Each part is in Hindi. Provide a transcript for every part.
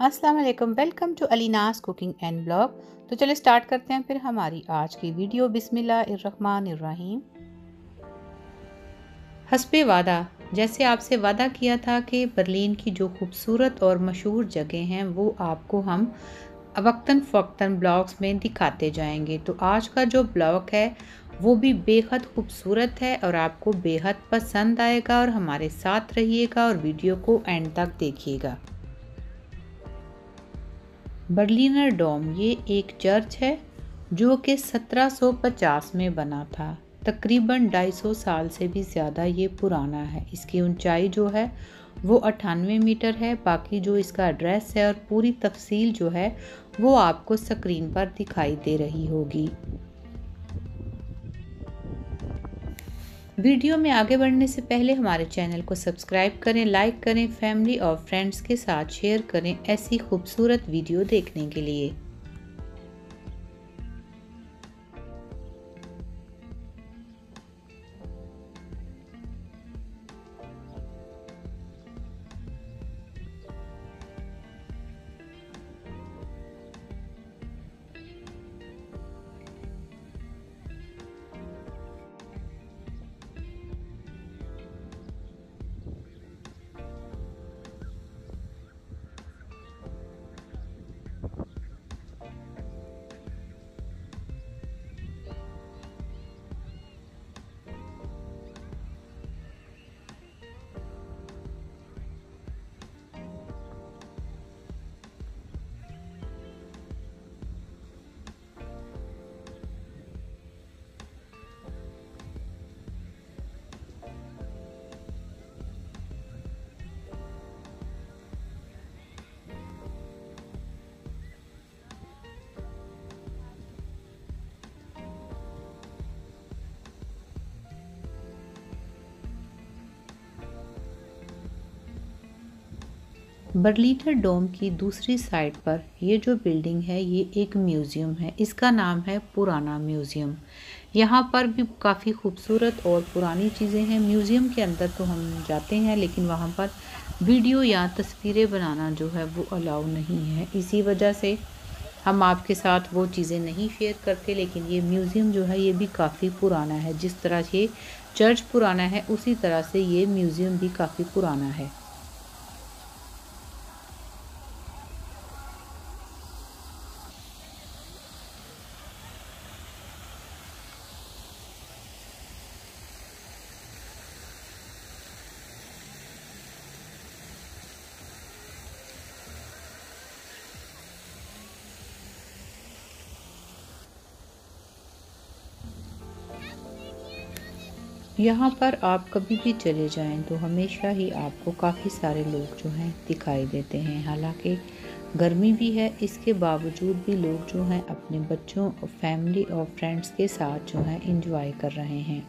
अस्सलाम वालेकुम, welcome to Alina's cooking and blog. तो चलिए स्टार्ट करते हैं फिर हमारी आज की वीडियो। बिस्मिल्लाहिर्रहमानिर्रहीम। हस्बे वादा, जैसे आपसे वादा किया था कि बर्लिन की जो खूबसूरत और मशहूर जगह हैं वो आपको हम वक्तन फ़वक्तन ब्लॉग्स में दिखाते जाएंगे। तो आज का जो ब्लॉग है वो भी बेहद खूबसूरत है और आपको बेहद पसंद आएगा, और हमारे साथ रहिएगा और वीडियो को एंड तक देखिएगा। बर्लिनर डोम ये एक चर्च है जो कि 1750 में बना था। तकरीबन 250 साल से भी ज़्यादा ये पुराना है। इसकी ऊंचाई जो है वो 98 मीटर है। बाकी जो इसका एड्रेस है और पूरी तफसील जो है वो आपको स्क्रीन पर दिखाई दे रही होगी। वीडियो में आगे बढ़ने से पहले हमारे चैनल को सब्सक्राइब करें, लाइक करें, फैमिली और फ्रेंड्स के साथ शेयर करें ऐसी खूबसूरत वीडियो देखने के लिए। बर्लिनर डोम की दूसरी साइड पर ये जो बिल्डिंग है ये एक म्यूज़ियम है। इसका नाम है पुराना म्यूज़ियम। यहाँ पर भी काफ़ी खूबसूरत और पुरानी चीज़ें हैं। म्यूज़ियम के अंदर तो हम जाते हैं लेकिन वहाँ पर वीडियो या तस्वीरें बनाना जो है वो अलाउ नहीं है। इसी वजह से हम आपके साथ वो चीज़ें नहीं शेयर करते। लेकिन ये म्यूज़ियम जो है ये भी काफ़ी पुराना है। जिस तरह ये चर्च पुराना है उसी तरह से ये म्यूज़ियम भी काफ़ी पुराना है। यहाँ पर आप कभी भी चले जाएं तो हमेशा ही आपको काफ़ी सारे लोग जो हैं दिखाई देते हैं। हालांकि गर्मी भी है, इसके बावजूद भी लोग जो हैं अपने बच्चों, फैमिली और फ्रेंड्स के साथ जो है एंजॉय कर रहे हैं।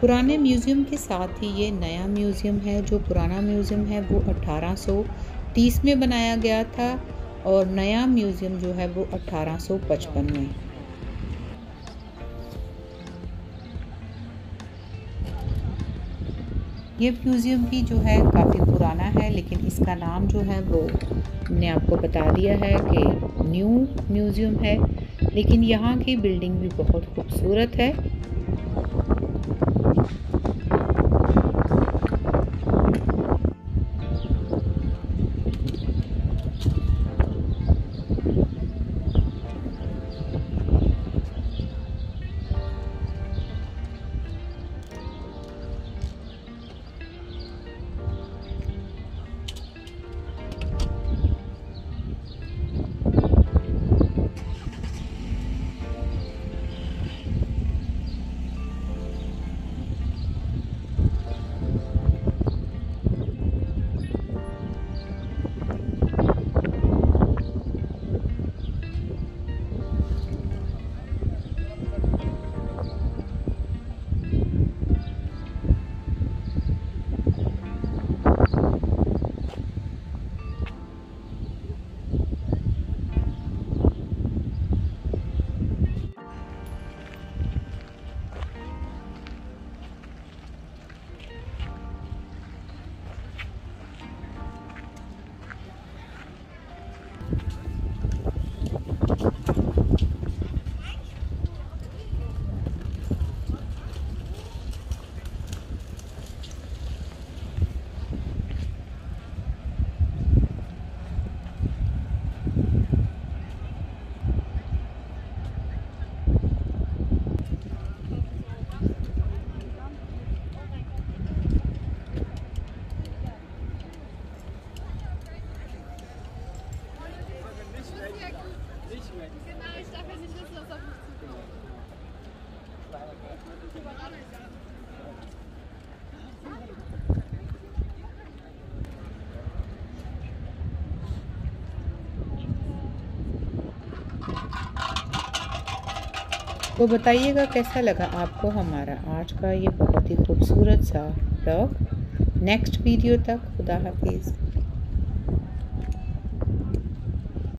पुराने म्यूज़ियम के साथ ही ये नया म्यूज़ियम है। जो पुराना म्यूज़ियम है वो 1830 में बनाया गया था और नया म्यूज़ियम जो है वो 1855 में। ये म्यूज़ियम भी जो है काफ़ी पुराना है, लेकिन इसका नाम जो है वो हमने आपको बता दिया है कि न्यू म्यूज़ियम है, लेकिन यहाँ की बिल्डिंग भी बहुत खूबसूरत है। तो बताइएगा कैसा लगा आपको हमारा आज का ये बहुत ही खूबसूरत सा ब्लॉग। नेक्स्ट वीडियो तक खुदा हाफिज़।